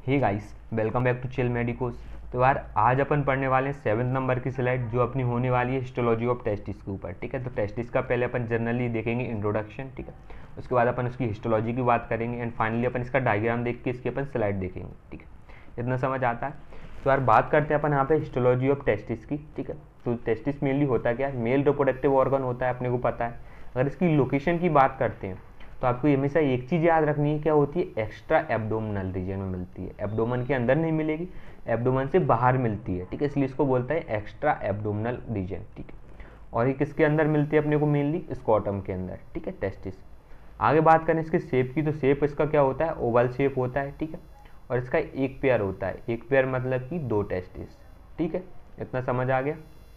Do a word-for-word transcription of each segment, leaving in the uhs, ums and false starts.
Hey guys, welcome back to chill medicos. तो यार आज अपन पढ़ने वाले हैं सेवन्थ नंबर की स्लाइड जो अपनी होने वाली है हिस्टोलॉजी ऑफ टेस्टिस के ऊपर। ठीक है, तो टेस्टिस का पहले अपन जनरली देखेंगे इंट्रोडक्शन। ठीक है, उसके बाद अपन उसकी हिस्टोलॉजी की बात करेंगे एंड फाइनली अपन इसका डायग्राम देख के इसकी अपन स्लाइड देखेंगे। ठीक है, इतना समझ आता है। तो यार बात करते हैं अपन यहाँ पे हिस्टोलॉजी ऑफ टेस्टिस की। ठीक है, तो टेस्टिस मेनली होता क्या है, मेल रिप्रोडक्टिव ऑर्गन होता है, अपने को पता है। अगर इसकी लोकेशन की बात करते हैं तो आपको हमेशा एक चीज़ याद रखनी है, क्या होती है, एक्स्ट्रा एब्डोमिनल रीजन में मिलती है। एब्डोमन के अंदर नहीं मिलेगी, एब्डोमन से बाहर मिलती है। ठीक है, इसलिए इसको बोलता है एक्स्ट्रा एब्डोमिनल रीजन। ठीक है, और ये किसके अंदर मिलती है अपने को, मेनली स्कॉटम के अंदर। ठीक है, टेस्टिस। आगे बात करें इसके शेप की, तो शेप इसका क्या होता है, ओवल शेप होता है। ठीक है, और इसका एक पेयर होता है। एक पेयर मतलब कि दो टेस्टिस। ठीक है, इतना समझ आ गया।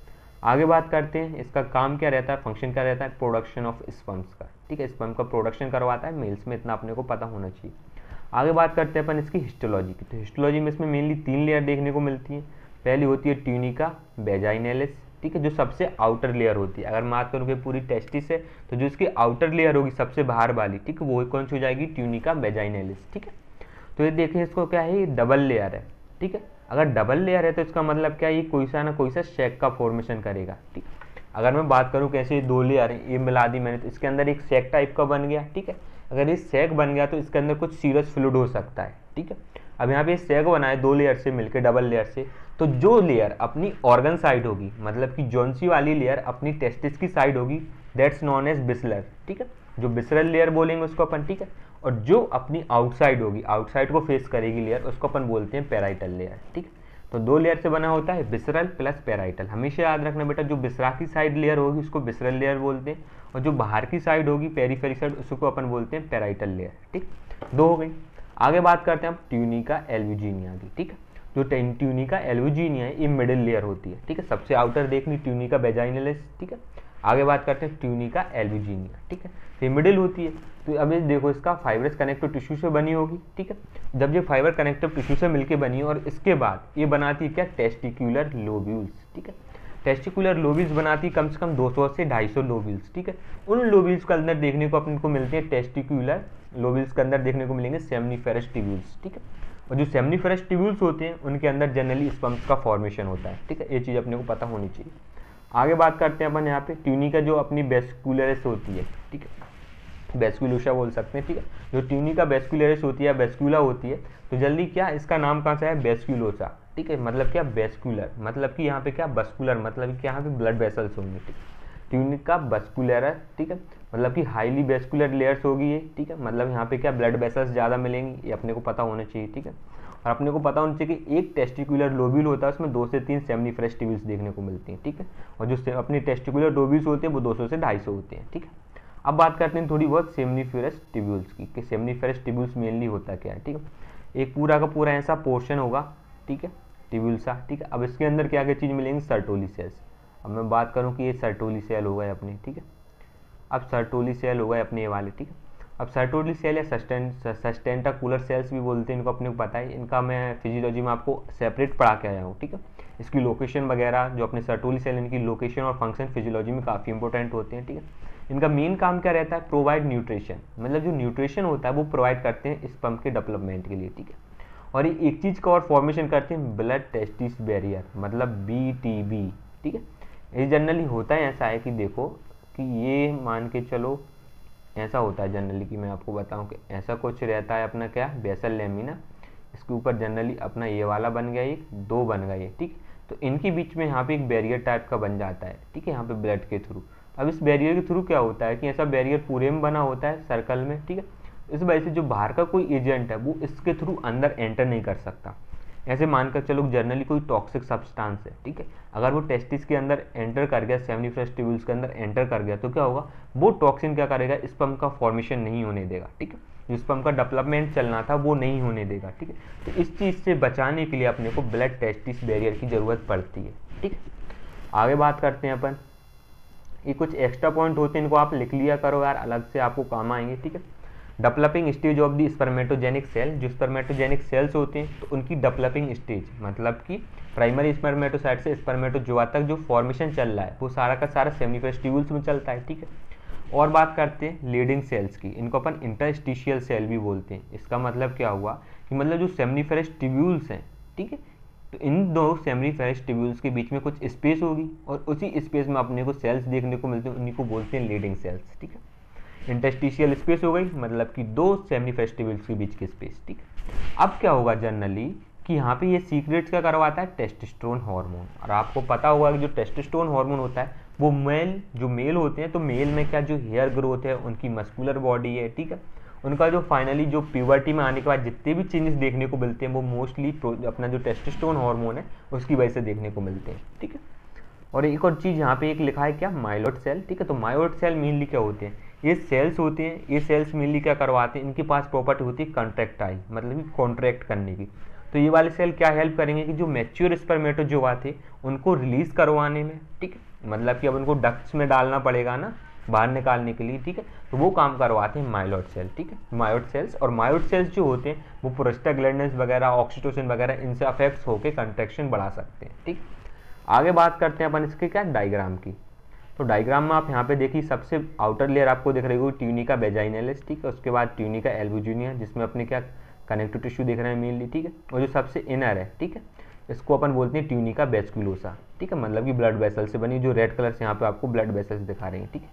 आगे बात करते हैं इसका काम क्या रहता है, फंक्शन क्या रहता है, प्रोडक्शन ऑफ स्पर्म्स का। ठीक है, स्पर्म का प्रोडक्शन करवाता है मेल्स में, इतना अपने को पता होना चाहिए। आगे बात करते हैं अपन इसकी हिस्टोलॉजी की। तो हिस्टोलॉजी में इसमें मेनली तीन लेयर देखने को मिलती हैं। पहली होती है ट्यूनिका वेजाइनलिस। ठीक है, जो सबसे आउटर लेयर होती है। अगर मैं बात करूँ कि पूरी टेस्टिस है तो जो इसकी आउटर लेयर होगी सबसे बाहर वाली, ठीक है, वो कौन सी हो जाएगी, ट्यूनिका वेजाइनलिस। ठीक है, तो ये देखें इसको क्या है, ये डबल लेयर है। ठीक है, अगर डबल लेयर है तो इसका मतलब क्या है, ये कोई सा ना कोई सा शेक का फॉर्मेशन करेगा। ठीक है, अगर मैं बात करूं कैसे दो लेयर है, ये मिला दी मैंने तो इसके अंदर एक सेक टाइप का बन गया। ठीक है, अगर ये सेक बन गया तो इसके अंदर कुछ सीरस फ्लूइड हो सकता है। ठीक है, अब यहाँ पे सेक बना है दो लेयर से मिलकर, डबल लेयर से, तो जो लेयर अपनी ऑर्गन साइड होगी, मतलब कि जॉन्सी वाली लेयर अपनी टेस्टिस की साइड होगी, दैट्स नॉन एज बिसलर। ठीक है, जो बिसरल लेयर बोलेंगे उसको अपन। ठीक है, और जो अपनी आउटसाइड होगी, आउटसाइड को फेस करेगी लेयर, उसको अपन बोलते हैं पेराइटल लेयर। ठीक है, तो दो लेयर से बना होता है, बिसरल प्लस पेराइटल। हमेशा याद रखना बेटा, जो बिसरा की साइड लेयर होगी उसको बिसरल लेयर बोलते हैं, और जो बाहर की साइड होगी पेरीफेरी साइड, उसको अपन बोलते हैं पेराइटल लेयर। ठीक, दो हो गई। आगे बात करते हैं हम ट्यूनिका एल्ब्यूजिनिया की। ठीक है, जो ट्यूनिका एल्ब्यूजिनिया है ये मिडिल लेयर होती है। ठीक है, सबसे आउटर देखनी ट्यूनिका वेजाइनलिस। ठीक है, आगे बात करते हैं ट्यूनिका एल्ब्यूजिनिया। ठीक है, ये मिडिल होती है। तो अब ये देखो, इसका फाइब्रस कनेक्टिव टिश्यू से बनी होगी। ठीक है, जब ये फाइबर कनेक्टिव टिश्यू से मिलके बनी है, और इसके बाद ये बनाती है क्या, टेस्टिकुलर लोब्यूल्स। ठीक है, टेस्टिकुलर लोब्यूल्स बनाती है कम से कम दो सौ से ढाई सौ लोब्यूल्स। ठीक है, उन लोब्यूल्स के अंदर देखने को अपन को मिलते हैं, टेस्टिकुलर लोब्यूल्स के अंदर देखने को मिलेंगे सेमनीफेरस ट्यूब्यूल्स। ठीक है, और जो सेमनीफेरस ट्यूब्यूल्स होते हैं उनके अंदर जनरली स्पर्म्स का फॉर्मेशन होता है। ठीक है, ये चीज़ अपने को पता होनी चाहिए। आगे बात करते हैं अपन यहाँ पे ट्यूनिका जो अपनी वेस्कुलरिस होती है। ठीक है, वेस्कुलोसा बोल सकते हैं। ठीक है, जो ट्यूनिका वेस्कुलरिस होती है, वेस्कुला होती है, तो जल्दी क्या इसका नाम कहाँ से है, वेस्कुलोसा। ठीक है, मतलब क्या, वेस्कुलर, मतलब कि यहाँ पे क्या, वस्कुलर, मतलब कि यहाँ पे ब्लड वेसल्स होंगे। ठीक है, ट्यूनिका वेस्कुलरिस। ठीक है, मतलब कि हाईली वेस्कुलर लेयर्स होगी ये। ठीक है, मतलब यहाँ पे क्या, ब्लड वेसल्स ज़्यादा मिलेंगी, ये अपने को पता होना चाहिए। ठीक है, और अपने को पता होना चाहिए कि एक टेस्टिकुलर लोब्यूल होता है, उसमें दो से तीन सेमनीफेरस ट्यूब्यूल्स देखने को मिलती हैं। ठीक है, और जो अपनी टेस्टिकुलर लोब्यूल्स होते हैं वो दो सौ से ढाई सौ होते हैं। ठीक है, अब बात करते हैं थोड़ी बहुत सेमनीफेरस ट्यूब्यूल्स की, कि सेमनीफेरस ट्यूब्यूल्स मेनली होता क्या है। ठीक है, एक पूरा का पूरा ऐसा पोर्शन होगा। ठीक है, ट्यूब्यूल सा। ठीक है, अब इसके अंदर क्या क्या चीज़ मिलेंगी, सर्टोली सेल्स। अब मैं बात करूँ कि ये सर्टोली सेल होगा अपने। ठीक है, अब सर्टोली सेल होगा अपने ये वाले। ठीक है, अब सर्टोली सेल या सस्टेंटाकुलर सेल्स भी बोलते हैं इनको, अपने को पता है। इनका मैं फिजियोलॉजी में आपको सेपरेट पढ़ा के आया हूँ। ठीक है, इसकी लोकेशन वगैरह, जो अपने सर्टोली सेल, इनकी लोकेशन और फंक्शन फिजियोलॉजी में काफ़ी इंपॉर्टेंट होते हैं। ठीक है, इनका मेन काम क्या रहता है, प्रोवाइड न्यूट्रिशन, मतलब जो न्यूट्रिशन होता है वो प्रोवाइड करते हैं स्पर्म के डेवलपमेंट के लिए। ठीक है, और ये एक चीज़ का और फॉर्मेशन करते हैं, ब्लड टेस्टिस बैरियर, मतलब बी टी बी। ठीक है, ये जनरली होता है ऐसा है कि देखो कि ये मान के चलो ऐसा होता है जनरली, कि मैं आपको बताऊं कि ऐसा कुछ रहता है अपना क्या, बेसल लेमिना, इसके ऊपर जनरली अपना ये वाला बन गया, एक दो बन गए। ठीक, तो इनके बीच में यहाँ पे एक बैरियर टाइप का बन जाता है। ठीक है, यहाँ पे ब्लड के थ्रू। अब इस बैरियर के थ्रू क्या होता है कि ऐसा बैरियर पूरे में बना होता है सर्कल में। ठीक है, इस वजह से जो बाहर का कोई एजेंट है वो इसके थ्रू अंदर एंटर नहीं कर सकता। ऐसे मानकर चलो जनरली कोई टॉक्सिक सब्सटेंस है। ठीक है, अगर वो टेस्टिस के अंदर एंटर कर गया, सेमनीफेरस ट्यूब्यूल्स के अंदर एंटर कर गया, तो क्या होगा, वो टॉक्सिन क्या करेगा, स्पर्म का फॉर्मेशन नहीं होने देगा। ठीक है, जो स्पर्म का डेवलपमेंट चलना था वो नहीं होने देगा। ठीक है, तो इस चीज़ से बचाने के लिए अपने को ब्लड टेस्टिस बैरियर की ज़रूरत पड़ती है। ठीक है, आगे बात करते हैं अपन, ये कुछ एक्स्ट्रा पॉइंट होते हैं, इनको आप लिख लिया करो यार, अलग से आपको काम आएंगे। ठीक है, developing stage of the spermatogenic cell, जो स्पर्मेटोजेनिक सेल्स होते हैं तो उनकी डेवलपिंग स्टेज, मतलब कि प्राइमरी स्पर्मेटोसाइट से स्पर्मेटोजोआ तक जो फॉर्मेशन चल रहा है वो सारा का सारा सेमनीफेरस ट्यूब्यूल्स में चलता है। ठीक है, और बात करते हैं लीडिंग सेल्स की, इनको अपन इंटरस्टिशियल सेल भी बोलते हैं। इसका मतलब क्या हुआ कि मतलब जो सेमनीफेरस ट्यूब्यूल्स हैं, ठीक है, तो इन दो सेमनीफेरस ट्यूब्यूल्स के बीच में कुछ स्पेस होगी और उसी स्पेस में अपने को सेल्स देखने को मिलते हैं, उन्हीं को बोलते हैं लीडिंग सेल्स, ठीक है। इंटरस्टिशियल स्पेस हो गई मतलब कि दो सेमनीफेरस ट्यूब्यूल्स के बीच की स्पेस, ठीक है। अब क्या होगा जनरली कि यहाँ पे ये सीक्रेट्स क्या करवाता है, टेस्टोस्टेरोन हार्मोन। और आपको पता होगा कि जो टेस्टोस्टेरोन हार्मोन होता है वो मेल जो मेल होते हैं, तो मेल में क्या जो हेयर ग्रोथ है, उनकी मस्कुलर बॉडी है, ठीक है, उनका जो फाइनली जो प्यूबर्टी में आने के बाद जितने भी चेंजेस देखने को मिलते हैं वो मोस्टली अपना जो टेस्टोस्टेरोन हार्मोन है उसकी वजह से देखने को मिलते हैं, ठीक है। और एक और चीज़ यहाँ पे एक लिखा है क्या, माइलोइड सेल, ठीक है। तो माइलोइड सेल मेनली क्या होते हैं, ये सेल्स होते हैं, ये सेल्स मेनली क्या करवाते हैं, इनके पास प्रॉपर्टी होती है कॉन्ट्रैक्टाइल, मतलब कि कॉन्ट्रैक्ट करने की। तो ये वाले सेल क्या हेल्प करेंगे कि जो मैच्योर स्पर्मेटोजोआ थे उनको रिलीज करवाने में, ठीक है, मतलब कि अब उनको डक्ट्स में डालना पड़ेगा ना बाहर निकालने के लिए, ठीक है, तो वो काम करवाते हैं माइलोइड सेल, ठीक है, माइलोइड सेल्स। और माइलोइड सेल्स जो होते हैं वो प्रोस्टाग्लैंडिन्स वगैरह, ऑक्सीटोसिन वगैरह इनसे अफेक्ट होकर कंट्रैक्शन बढ़ा सकते हैं, ठीक। आगे बात करते हैं अपन इसके क्या डायग्राम की। तो डायग्राम में आप यहाँ पे देखिए सबसे आउटर लेयर आपको दिख रही होगी ट्यूनिका वेजाइनलिस, ठीक है, उसके बाद ट्यूनिका एल्बुजिनिया जिसमें अपने क्या कनेक्टिव टिश्यू दिख रहे हैं मेनली, ठीक है, और जो सबसे इनर है, ठीक है, इसको अपन बोलते हैं ट्यूनिका वेस्कुलोसा, ठीक है, मतलब कि ब्लड वेसल से बनी, जो रेड कलर से यहाँ पे आपको ब्लड वेसल्स दिखा रहे हैं, ठीक है।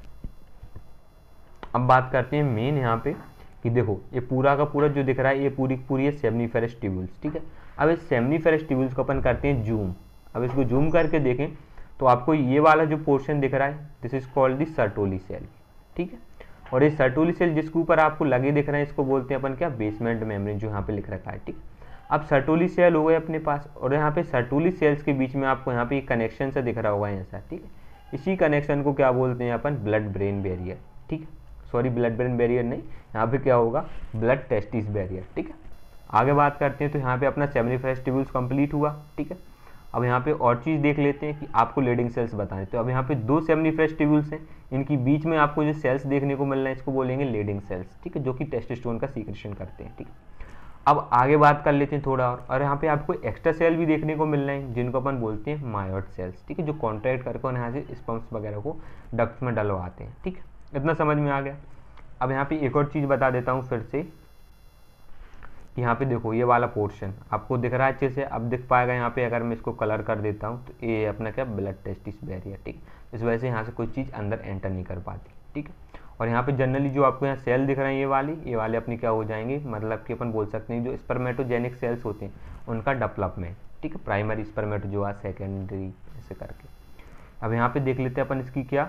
अब बात करते हैं मेन यहाँ पे कि देखो ये पूरा का पूरा जो दिख रहा है ये पूरी पूरी है सेमनीफेरस ट्यूब्यूल्स, ठीक है। अब इस सेमनीफेरस ट्यूब्यूल्स को अपन करते हैं जूम। अब इसको जूम करके देखें तो आपको ये वाला जो पोर्शन दिख रहा है this is called the Sertoli cell, ठीक है। और ये सर्टोली सेल जिसके ऊपर आपको लगे दिख रहे हैं इसको बोलते हैं अपन क्या, बेसमेंट मेम्ब्रेन, जो यहाँ पे लिख रखा है, ठीक। अब सर्टोली सेल हो गए अपने पास और यहाँ पे सर्टोली सेल्स के बीच में आपको यहाँ पे एक कनेक्शन सा दिख रहा होगा ऐसा, ठीक है। इसी कनेक्शन को क्या बोलते हैं अपन, ब्लड ब्रेन बैरियर, ठीक है, सॉरी ब्लड ब्रेन बैरियर नहीं, यहाँ पे क्या होगा, ब्लड टेस्टिस बैरियर, ठीक है। आगे बात करते हैं तो यहाँ पे अपना सेमनीफेरस ट्यूब्यूल्स कंप्लीट हुआ, ठीक है। अब यहाँ पे और चीज़ देख लेते हैं कि आपको लीडिंग सेल्स बताएं। तो अब यहाँ पे दो सेमनीफेरस ट्यूब्यूल्स हैं, इनकी बीच में आपको जो सेल्स देखने को मिल रहे हैं इसको बोलेंगे लीडिंग सेल्स, ठीक है, जो कि टेस्टोस्टेरोन का सीक्रेशन करते हैं, ठीक है। अब आगे बात कर लेते हैं थोड़ा और और यहाँ पे आपको एक्स्ट्रा सेल भी देखने को मिल रहे हैं जिनको अपन बोलते हैं मायोइड सेल्स, ठीक है, जो कॉन्ट्रैक्ट करके और यहाँ से स्पर्म्स वगैरह को डक्ट्स में डलवाते हैं, ठीक है। इतना समझ में आ गया। अब यहाँ पे एक और चीज़ बता देता हूँ फिर से, यहाँ पे देखो ये वाला पोर्शन आपको दिख रहा है अच्छे से, अब दिख पाएगा यहाँ पे अगर मैं इसको कलर कर देता हूँ तो ये अपना क्या, ब्लड टेस्टिस बैरियर, ठीक। इस वजह से यहाँ से कोई चीज़ अंदर एंटर नहीं कर पाती, ठीक है। और यहाँ पे जनरली जो आपको यहाँ सेल दिख रहे हैं ये वाली ये वाले अपनी क्या हो जाएंगे, मतलब कि अपन बोल सकते हैं जो स्पर्मेटोजेनिक सेल्स होते हैं उनका डेवलपमेंट, ठीक है, प्राइमरी स्पर्मेटोजोआ, सेकेंडरी, ऐसे करके। अब यहाँ पे देख लेते हैं अपन इसकी क्या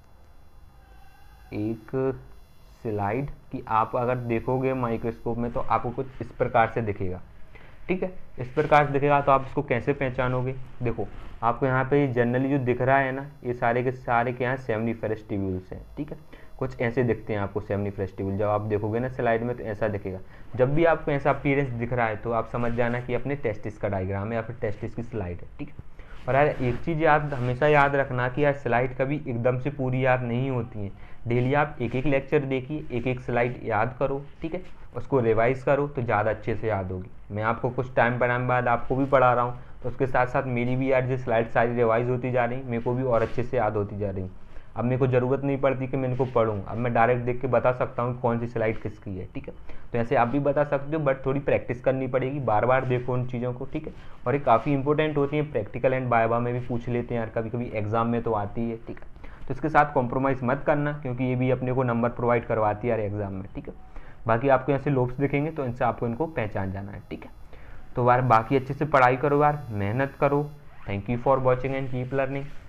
एक स्लाइड कि आप अगर देखोगे माइक्रोस्कोप में तो आपको कुछ इस प्रकार से दिखेगा, ठीक है, इस प्रकार से दिखेगा। तो आप इसको कैसे पहचानोगे, देखो आपको यहाँ पे जनरली जो दिख रहा है ना ये सारे के सारे के यहाँ सेमनीफेरस ट्यूब्यूल्स हैं, ठीक है, कुछ ऐसे दिखते हैं आपको सेमनीफेरस ट्यूब्यूल। जब आप देखोगे ना स्लाइड में तो ऐसा दिखेगा। जब भी आपको ऐसा अपीयरेंस दिख रहा है तो आप समझ जाना कि अपने टेस्टिस का डायग्राम है या फिर टेस्टिस की स्लाइड है, ठीक है। और यार एक चीज़ याद हमेशा याद रखना कि यार स्लाइड कभी एकदम से पूरी याद नहीं होती है। डेली आप एक एक लेक्चर देखिए, एक एक स्लाइड याद करो, ठीक है, उसको रिवाइज करो तो ज़्यादा अच्छे से याद होगी। मैं आपको कुछ टाइम टाइम बाद आपको भी पढ़ा रहा हूँ तो उसके साथ साथ मेरी भी यार जो स्लाइड सारी रिवाइज होती जा रही, मेरे को भी और अच्छे से याद होती जा रही। अब मेरे को ज़रूरत नहीं पड़ती कि मैं इनको पढ़ूँ, अब मैं डायरेक्ट देख के बता सकता हूँ कौन सी स्लाइड किसकी है, ठीक है। तो ऐसे आप भी बता सकते हो बट थोड़ी प्रैक्टिस करनी पड़ेगी, बार बार देखो उन चीज़ों को, ठीक है। और ये काफ़ी इंपॉर्टेंट होती है, प्रैक्टिकल एंड वाइवा में भी पूछ लेते हैं यार, कभी कभी एग्जाम में तो आती है, ठीक है। तो इसके साथ कॉम्प्रोमाइज़ मत करना क्योंकि ये भी अपने को नंबर प्रोवाइड करवाती है यार एग्जाम में, ठीक है। बाकी आपको यहाँ से लोब्स दिखेंगे तो इनसे आपको इनको पहचान जाना है, ठीक है। तो यार बाकी अच्छे से पढ़ाई करो यार, मेहनत करो। Thank you for watching and keep learning.